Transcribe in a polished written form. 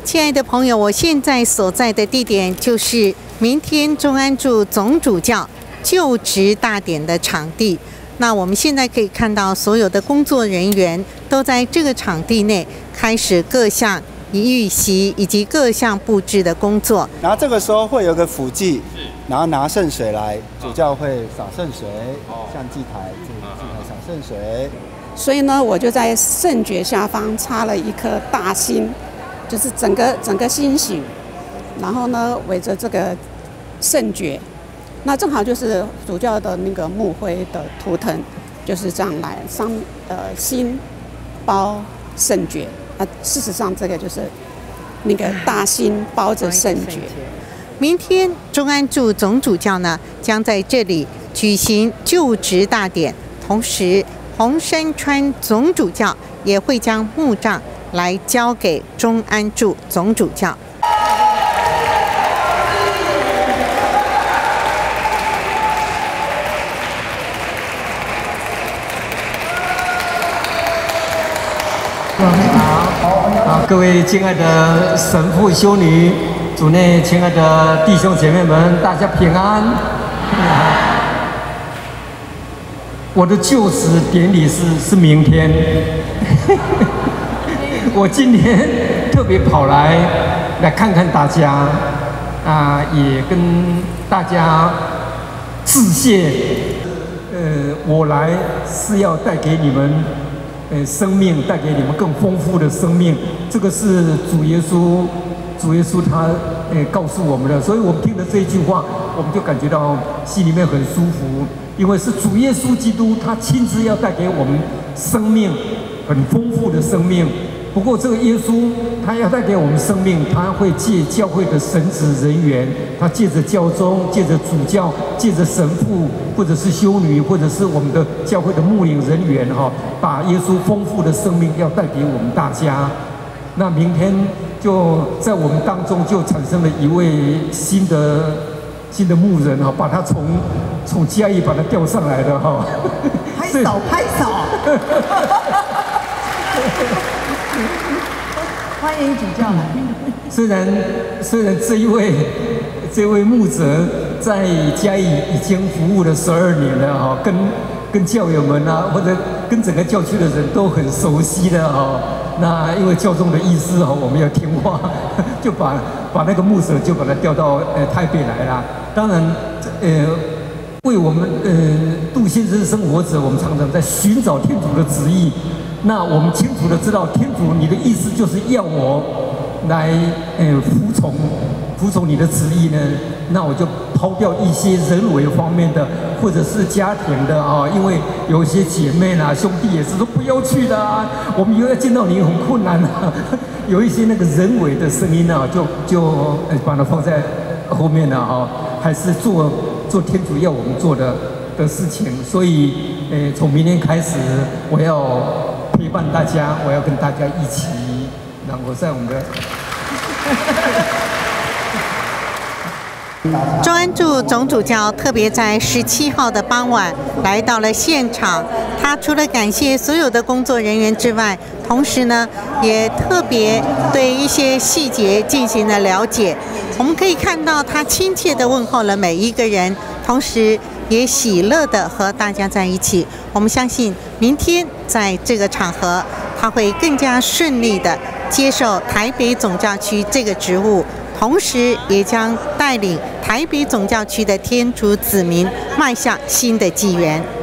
亲爱的朋友，我现在所在的地点就是明天中安处总主教就职大典的场地。那我们现在可以看到，所有的工作人员都在这个场地内开始各项预习以及各项布置的工作。 然后这个时候会有个辅祭，然后拿圣水来，主教会洒圣水，向祭台洒圣水。 所以呢，我就在圣爵下方插了一颗大心，就是整个心形，然后呢围着这个圣爵，那正好就是主教的那个牧徽的图腾，就是这样来心包圣爵。事实上这个就是那个大心包着圣爵。 明天中安处总主教呢将在这里举行就职大典，同时洪山川总主教也会将牧杖来交给中安处总主教。 好，各位亲爱的神父、修女，主内亲爱的弟兄姐妹们，大家平安。我的就职典礼是明天，我今天特别跑来看看大家，也跟大家致谢。我来是要带给你们。生命带给你们更丰富的生命，这个是主耶稣他告诉我们的，所以我们听了这一句话，我们就感觉到心里面很舒服，因为是主耶稣基督他亲自要带给我们生命，很丰富的生命。不过这个耶稣他要带给我们生命，他会借教会的神职人员，他借着教宗，借着主教，借着神父，或者是修女，或者是我们的教会的牧领人员把耶稣丰富的生命要带给我们大家。那明天就在我们当中就产生了一位新的牧人把他从嘉义把他调上来的拍手欢迎主教来。 虽然这位牧者在嘉义已经服务了12年了跟教友们或者跟整个教区的人都很熟悉的那因为教宗的意思我们要听话，就把那个牧者就把他调到台北来了。当然为我们度现生生活者，我们常常在寻找天主的旨意。那我们清楚的知道，天主你的意思就是要我来服从你的旨意呢，那我就抛掉一些人为方面的，或者是家庭的因为有一些姐妹兄弟也是说不要去的我们以后要见到你很困难有一些那个人为的声音就把它放在后面了还是做天主要我们做的事情。所以从明天开始，我要陪伴大家，我要跟大家一起，然后在我们的中安处总主教特别在17号的傍晚来到了现场，他除了感谢所有的工作人员之外，同时呢也特别对一些细节进行了了解。我们可以看到他亲切地问候了每一个人，同时也喜乐地和大家在一起。我们相信明天在这个场合，他会更加顺利地接受台北总教区这个职务，同时也将带领台北总教区的天主子民迈向新的纪元。